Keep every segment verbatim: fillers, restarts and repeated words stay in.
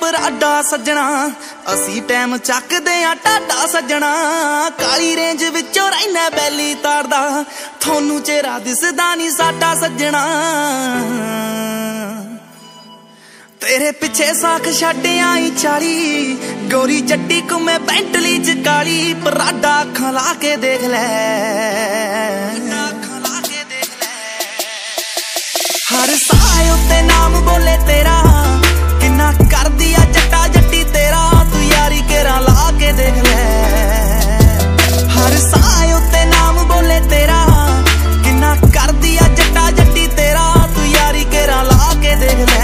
ਬਰਾਡਾ ਸੱਜਣਾ, ਅਸੀਂ ਟਾਈਮ ਚੱਕਦੇ ਆ ਟਾਡਾ ਸੱਜਣਾ। ਕਾਲੀ ਰੇਂਜ ਵਿੱਚੋਂ ਰਹਿਣਾ ਬੈਲੀ ਤਾਰਦਾ, ਤੁਹਾਨੂੰ ਚਿਹਰਾ ਦਿਸਦਾ ਨਹੀਂ ਸਾਡਾ ਸੱਜਣਾ। तेरे पिछे साख छड्ड आई चाली, गोरी चट्टी घूमे बेंटली च काली। बराडा अखां ला के देख लै, हर साए उत्ते नाम बोले तेरा, किन्ना कर दिया जट्टा जट्टी तेरा। तू यारी केरा ला के देख लै, हर साए उत्ते नाम बोले तेरा, किन्ना कर दिया जट्टा जट्टी तेरा। तू यारी केरा ला के देख लै।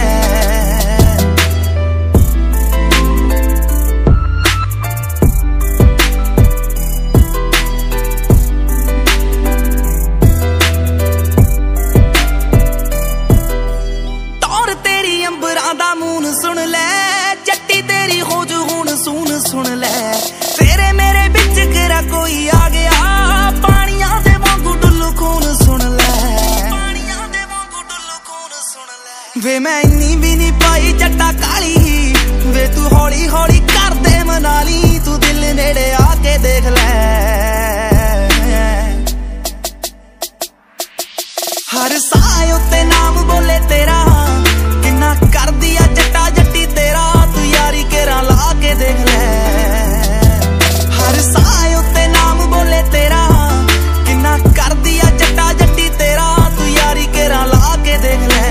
सुन ले जट्टी तेरी खोज हुण सून सुन ले, तेरे मेरे बिच केरा कोई आ गया। पानियां दे वांगू डुल्लू खून सुन ले, पानियां दे वांगू डुल्लू खून सुन ले। वे मैं इन्नी भी नहीं पाई जट्टा काली, वे तू हौली हौली कर दे मनाली। तू दिल नेड़े आके देख ले, हर साए उत्ते नाम बोले तेरा, किन्ना कर दिया जट्टा जट्टी तेरा। तू यारी केरा ला के देख ले, हर साए उत्ते नाम बोले तेरा, किन्ना कर दिया जट्टा जट्टी तेरा। तू यारी केरा ला के देख ले।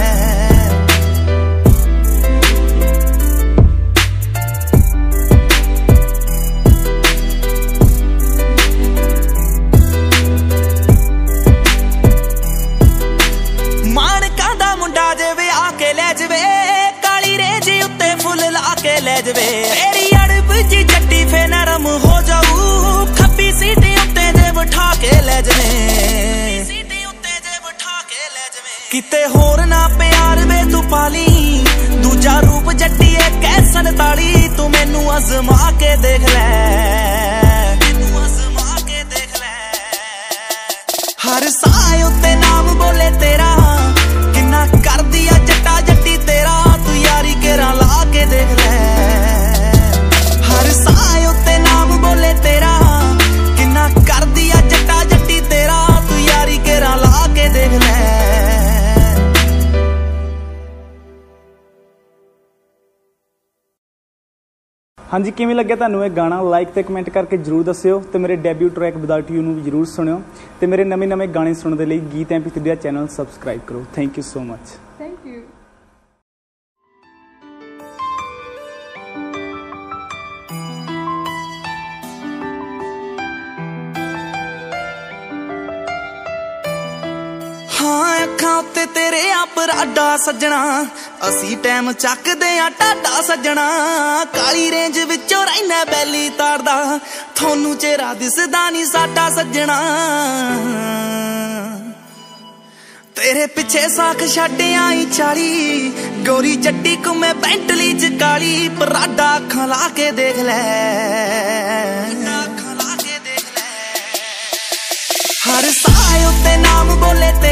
मानका दा मुंडा जेवे आके ले जवे, काली रेंज उत्ते फुल ला के ले जवे। तेरी अड़ब जी जट्टी फे नरम हो जाऊ, खब्बी सीट उत्ते जे बिठा के ले जवे, किते होर ना प्यार वे तू पाली। दूजा रूप जट्टी है कैसन ताली, तू मैनू अजमा के देख ले, हर साए उत्ते नाम बोले तेरा, किन्ना कर दिया जट्टा जट्टी तेरा। तू यारी केरा ला के देख ले, हर साए उत्ते नाम बोले तेरा, किन्ना कर दिया जट्टा जट्टी तेरा। तू यारी केरा ला के देख ले। हाँ जी, किवें लग्या तुहानूं ये गाना? लाइक ते कमेंट करके जरूर दस्सिओ, ते मेरे डेब्यू ट्रैक विदाउट यू नूं भी जरूर सुनिओ, ते मेरे नवे नवे गाने सुनने के लिए गीत M P three channel subscribe करो। Thank you so much. Thank you. हाँ अखां उत्ते तेरे आ बराडा सज्जणा, असी टाइम चकदे आ टाडा सज्जणा। काली रेंज विचों रहना बैली तारदा, थोनू चेहरा दिसदा नहीं साडा सज्जणा। तेरे पिछे साख छड्ड आई चाली, गोरी चट्टी घूमे बेंटली च काली। बराडा अखां ला के देख ले, हर साए उत्ते नाम बोले ते